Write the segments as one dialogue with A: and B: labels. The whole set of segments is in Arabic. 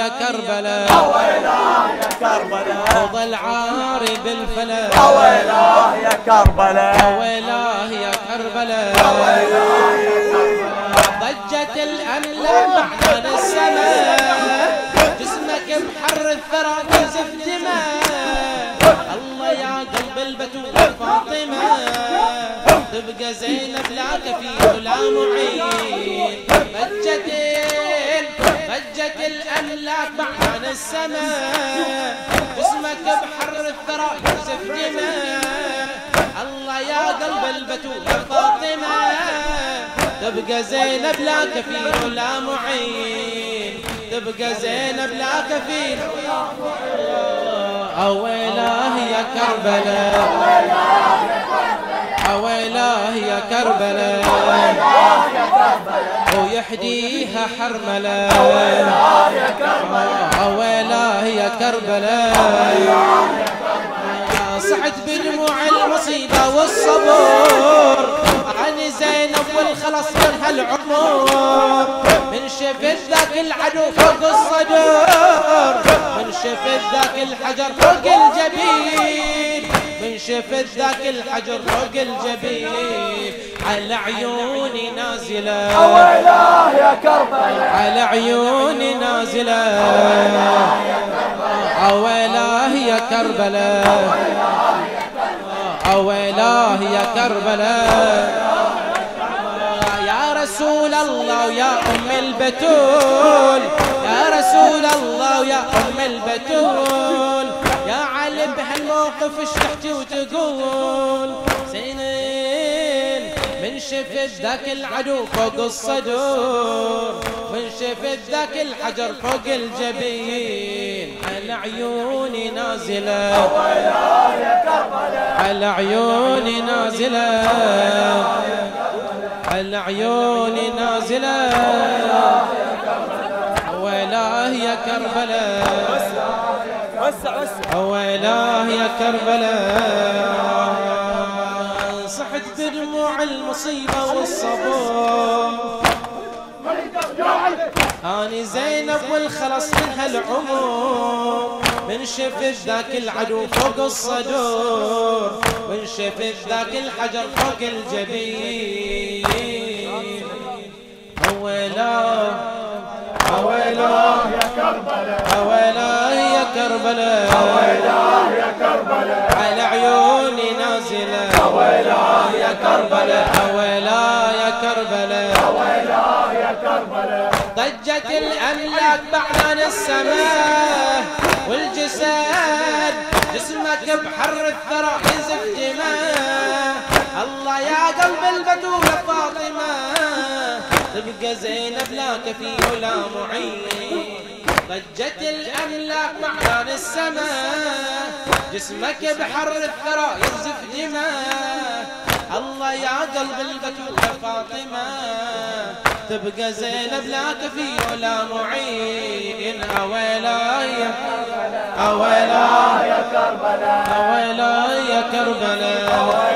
A: كربلاء
B: ويلاه يا كربلاء
A: وظل عاري بالفلا
B: ويلاه يا كربلاء
A: ويلاه يا كربلاء
B: ويلاه يا كربلاء
A: ضجت الأملاك بعد السماء جسمك بحر الثرى ينزف دماء الله يا قلب البتول فاطمة تبقى زينب لا كفيل ولا معين ضجت الأملاك بعد السماء جسمك بحر الثرى ينزف دماء الله يا قلب البتول فاطمة تبقى زينب لا كفيل ولا معين تبقى زينب لا كفيل ويلاه يا كربلاء ويلاه يا كربلاء ويحديها حرملة ويلاه يا كربلاء صعد بدموع المصيبة والصبر عن زينب والخلص من هالعمر من شفت ذاك العدو فوق الصدر من شفت ذاك الحجر فوق الجبين من شفت ذاك الحجر فوق الجبين على عيوني نازلة
B: ويلاه يا كربلاء
A: على عيوني نازلة ويلاه يا كربلاء ويلاه يا كربلاء يا رسول الله ويا أم البتول يا رسول الله ويا أم البتول يا علي بهالموقف ايش تحكي وتقول سنين من شفت ذاك العدو فوق الصدور من شفت ذاك الحجر فوق الجبين على عيوني نازلة على عيوني نازلة على عيوني نازلة ويلاه يا كربلاء ويلاه يا كربلاء صحت بدموع المصيبة والصبر أني زينب والخلص من هالعمر من شفت ذاك العدو فوق الصدور من شفت ذاك الحجر فوق الجبين ويلاه ويلاه يا كربلاء ويلاه يا كربلاء
B: ويلاه يا كربلاء
A: على عيوني نازلة
B: ويلاه يا كربلاء
A: ويلاه يا كربلاء
B: ويلاه يا كربلاء
A: ضجت الأملاك بعد السماء والجسد جسمك بحر الثرى ينزف دماء الله يا قلب البتول فاطمة تبقى زينب لا كفيل ولا معين ضجت الأملاك بعد السماء جسمك بحر الثرى ينزف دماء الله يا قلب البتول فاطمة تبقى زينب لا كفيل ولا معين ويلاه
B: يا كربلاء
A: ويلاه يا كربلاء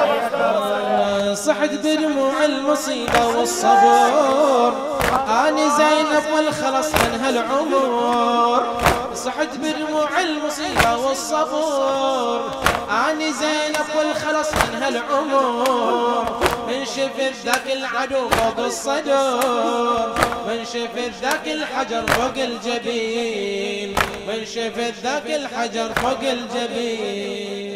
A: صحت بدموع المصيبة والصبر أني زينب والخلص من هالعمر صحت بدموع المصيبة والصبر أني زينب والخلص من هالعمر من شفت ذاك العدو فوق الصدر من شفت ذاك الحجر فوق الجبين من شفت ذاك الحجر فوق الجبين